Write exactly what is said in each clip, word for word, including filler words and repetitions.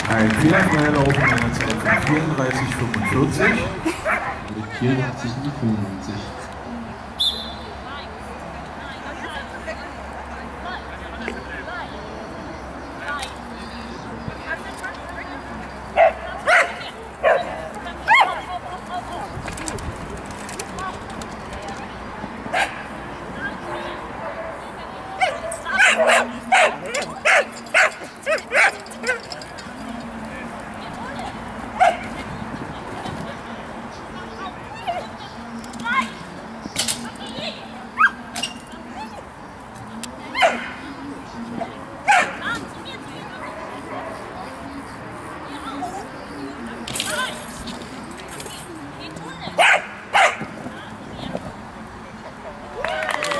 Ein fehlerfreier Lauf in einer Zeit von vierunddreißig fünfundvierzig. Mit vierundachtzig fünfundneunzig.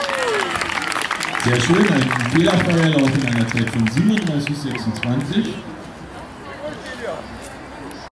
Sehr schön, ein fehlerfreier Lauf in einer Zeit von siebenunddreißig sechsundzwanzig.